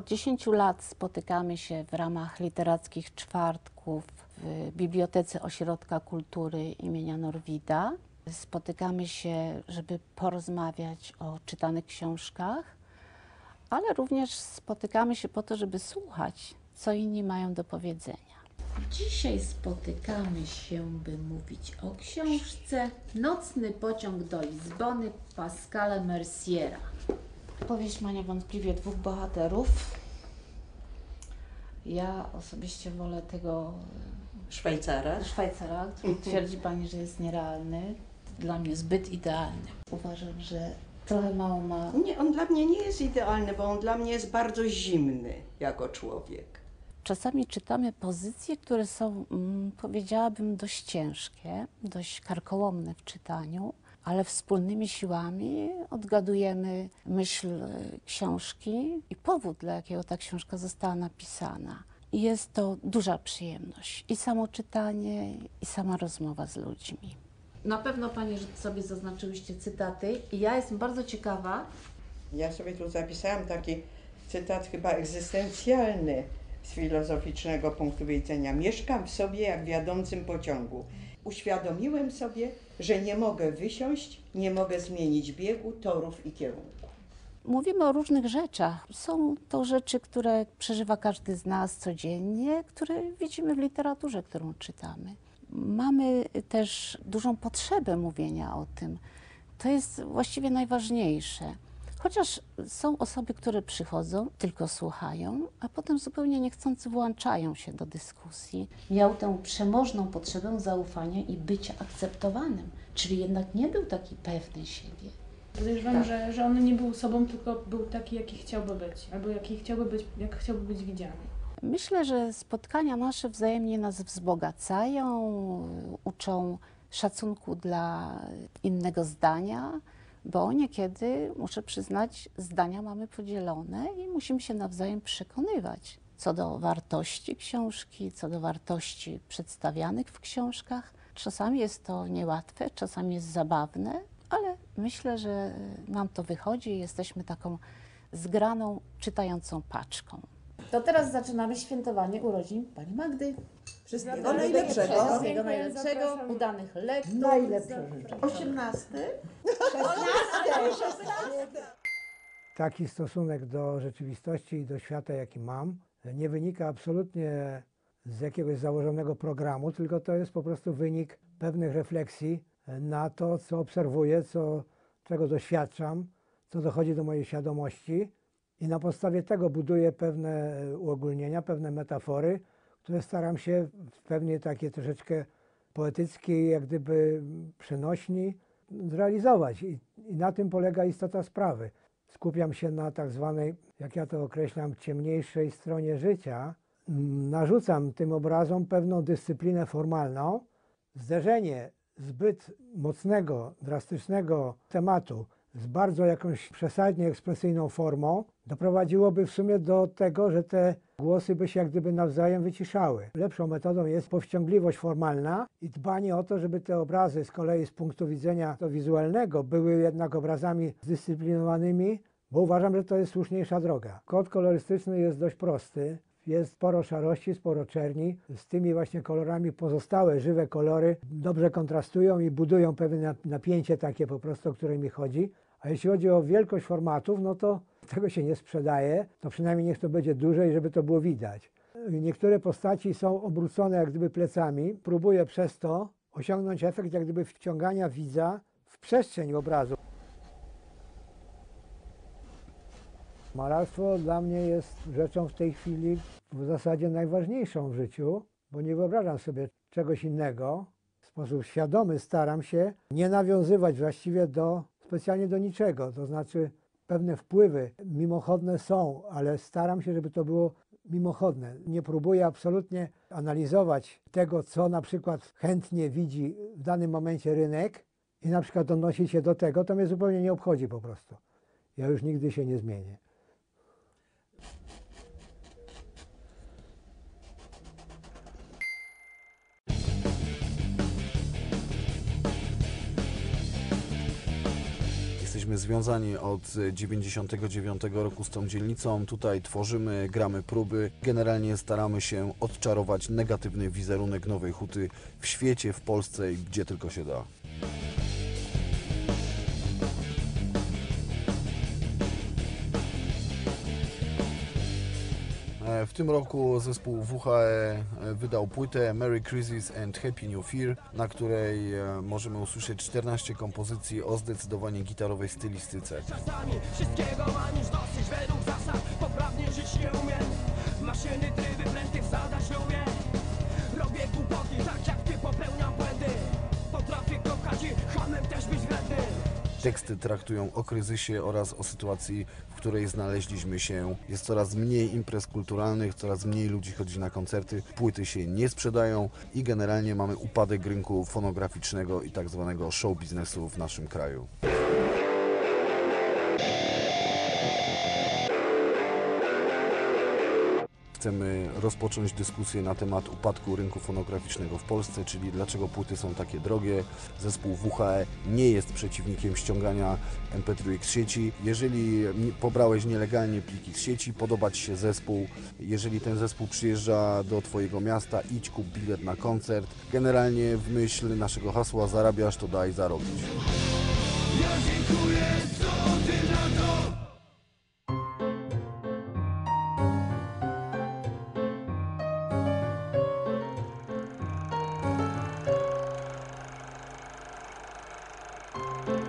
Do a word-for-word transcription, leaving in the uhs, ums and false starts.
Od dziesięciu lat spotykamy się w ramach literackich czwartków w Bibliotece Ośrodka Kultury imienia Norwida. Spotykamy się, żeby porozmawiać o czytanych książkach, ale również spotykamy się po to, żeby słuchać, co inni mają do powiedzenia. Dzisiaj spotykamy się, by mówić o książce Nocny pociąg do Lizbony Pascala Merciera. Powieść ma niewątpliwie dwóch bohaterów. Ja osobiście wolę tego Szwajcara, Szwajcara, który twierdzi Pani, że jest nierealny. Dla mnie zbyt idealny. Uważam, że trochę mało ma... Nie, on dla mnie nie jest idealny, bo on dla mnie jest bardzo zimny jako człowiek. Czasami czytamy pozycje, które są, mm, powiedziałabym, dość ciężkie, dość karkołomne w czytaniu, ale wspólnymi siłami odgadujemy myśl książki i powód, dla jakiego ta książka została napisana. I jest to duża przyjemność. I samo czytanie, i sama rozmowa z ludźmi. Na pewno Pani sobie zaznaczyłyście cytaty i ja jestem bardzo ciekawa. Ja sobie tu zapisałam taki cytat chyba egzystencjalny z filozoficznego punktu widzenia. Mieszkam w sobie jak w jadącym pociągu. Uświadomiłem sobie, że nie mogę wysiąść, nie mogę zmienić biegu, torów i kierunku. Mówimy o różnych rzeczach. Są to rzeczy, które przeżywa każdy z nas codziennie, które widzimy w literaturze, którą czytamy. Mamy też dużą potrzebę mówienia o tym. To jest właściwie najważniejsze. Chociaż są osoby, które przychodzą, tylko słuchają, a potem zupełnie niechcący włączają się do dyskusji. Miał tę przemożną potrzebę zaufania i bycia akceptowanym, czyli jednak nie był taki pewny siebie. Podejrzewam, tak. że, że on nie był sobą, tylko był taki, jaki chciałby być, albo jaki chciałby być, jak chciałby być widziany. Myślę, że spotkania nasze wzajemnie nas wzbogacają, uczą szacunku dla innego zdania, bo niekiedy, muszę przyznać, zdania mamy podzielone i musimy się nawzajem przekonywać co do wartości książki, co do wartości przedstawianych w książkach. Czasami jest to niełatwe, czasami jest zabawne, ale myślę, że nam to wychodzi i jesteśmy taką zgraną, czytającą paczką. To teraz zaczynamy świętowanie urodzin Pani Magdy. Wszystkiego najlepszego. Wszystkiego najlepszego, udanych lektur. Najlepsze życzę. osiemnasty? Taki stosunek do rzeczywistości i do świata, jaki mam, nie wynika absolutnie z jakiegoś założonego programu, tylko to jest po prostu wynik pewnych refleksji na to, co obserwuję, co, czego doświadczam, co dochodzi do mojej świadomości. I na podstawie tego buduję pewne uogólnienia, pewne metafory, które staram się w pewnie takie troszeczkę poetyckiej, jak gdyby przenośni, zrealizować. I, I na tym polega istota sprawy. Skupiam się na tak zwanej, jak ja to określam, ciemniejszej stronie życia. Narzucam tym obrazom pewną dyscyplinę formalną. Zderzenie zbyt mocnego, drastycznego tematu z bardzo jakąś przesadnie ekspresyjną formą doprowadziłoby w sumie do tego, że te głosy by się jak gdyby nawzajem wyciszały. Lepszą metodą jest powściągliwość formalna i dbanie o to, żeby te obrazy z kolei z punktu widzenia to wizualnego były jednak obrazami zdyscyplinowanymi, bo uważam, że to jest słuszniejsza droga. Kod kolorystyczny jest dość prosty. Jest sporo szarości, sporo czerni. Z tymi właśnie kolorami pozostałe żywe kolory dobrze kontrastują i budują pewne napięcie takie po prostu, o które mi chodzi. A jeśli chodzi o wielkość formatów, no to tego się nie sprzedaje. To przynajmniej niech to będzie duże i żeby to było widać. Niektóre postaci są obrócone jak gdyby plecami. Próbuję przez to osiągnąć efekt jak gdyby wciągania widza w przestrzeń obrazu. Malarstwo dla mnie jest rzeczą w tej chwili w zasadzie najważniejszą w życiu, bo nie wyobrażam sobie czegoś innego. W sposób świadomy staram się nie nawiązywać właściwie do, specjalnie do niczego. To znaczy pewne wpływy mimochodne są, ale staram się, żeby to było mimochodne. Nie próbuję absolutnie analizować tego, co na przykład chętnie widzi w danym momencie rynek i na przykład odnosić się do tego. To mnie zupełnie nie obchodzi po prostu. Ja już nigdy się nie zmienię. jesteś Jesteśmy związani od dziewięćdziesiątego dziewiątego roku z tą dzielnicą. Tutaj tworzymy, gramy próby. Generalnie staramy się odczarować negatywny wizerunek Nowej Huty w świecie, w Polsce i gdzie tylko się da. W tym roku zespół W H E wydał płytę Merry Christmas and Happy New Fear, na której możemy usłyszeć czternaście kompozycji o zdecydowanie gitarowej stylistyce. Czasami wszystkiego mam już dosyć według zasad, poprawnie żyć nie umiem. Maszyny, tryby, pręty w zadasiumie. Robię głupoty, tak jak ty popełniam błędy. Potrafię kochać i hamem też być wredny. Teksty traktują o kryzysie oraz o sytuacji, w której znaleźliśmy się. Jest coraz mniej imprez kulturalnych, coraz mniej ludzi chodzi na koncerty, płyty się nie sprzedają i generalnie mamy upadek rynku fonograficznego i tak zwanego show biznesu w naszym kraju. Chcemy rozpocząć dyskusję na temat upadku rynku fonograficznego w Polsce, czyli dlaczego płyty są takie drogie. Zespół W H E nie jest przeciwnikiem ściągania M P trzy z sieci. Jeżeli pobrałeś nielegalnie pliki z sieci, podoba Ci się zespół, jeżeli ten zespół przyjeżdża do Twojego miasta, idź kup bilet na koncert. Generalnie w myśl naszego hasła zarabiasz, to daj zarobić. Ja dziękuję, co ty na to? Thank